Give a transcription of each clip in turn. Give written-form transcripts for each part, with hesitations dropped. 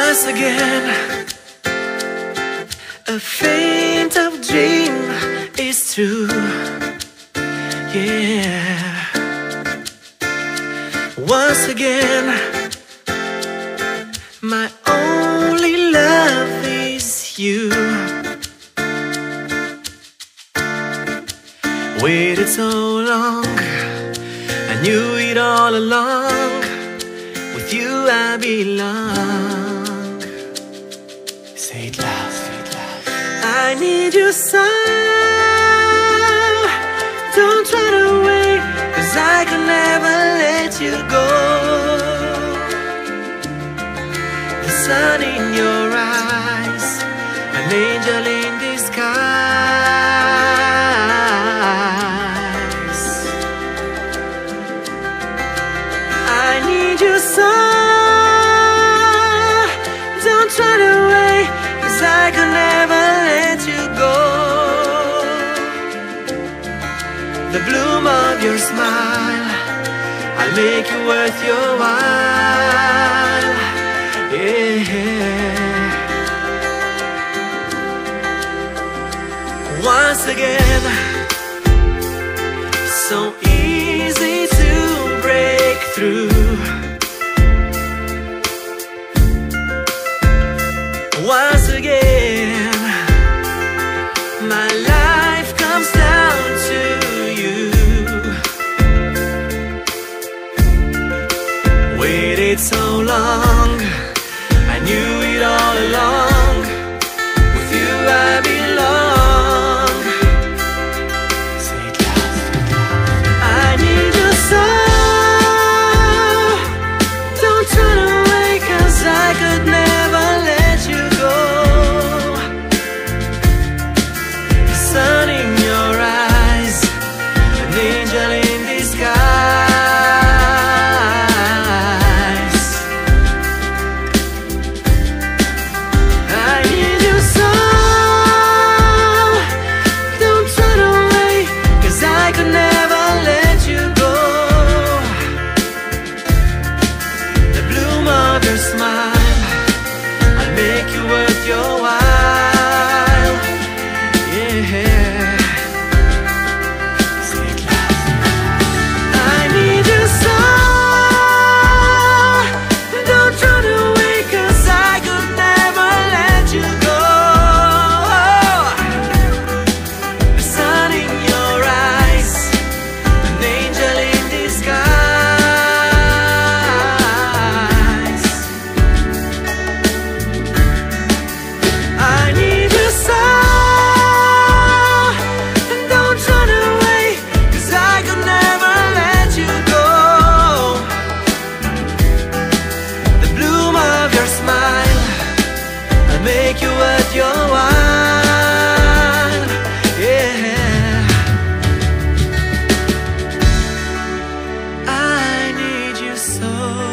Once again, a faint of dream is true. Yeah. Once again, my only love is you. Waited so long, I knew it all along. With you I belong. Say it loud, say it loud. I need you so. Don't try to wait, 'cause I can never let you go. The sun in your eyes, an angel in disguise. I need you so. Don't try to wait, 'cause I can never let you go. The bloom of your smile, I'll make you worth your while. Yeah. Once again, so easy to break through. Once again, my life comes down to you. Waited so long, I knew it all along. With you I belong. Say it loud. I need you so. Don't try to wait, 'cause I could never let you go. The sun in your eyes, an angel in disguise. I need you so. Don't try to wait, 'cause I could never let you go. The bloom of your smile, I'll make you worth your while. Yeah. Say it loud. I need you so. Don't try to wait, 'cause I could never let you go. The sun in your eyes, an angel in disguise. I need you so. Don't try to wait, 'cause I could never let you go. The bloom of your smile, I'll make you worth your while. Yeah. I need you so.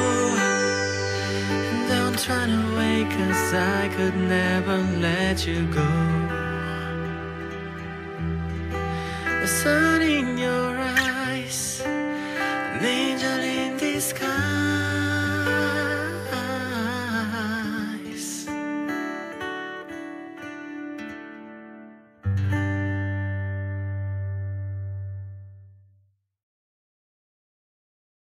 Don't try to wait, 'cause I could never let you go. The sun in your eyes, an angel in disguise.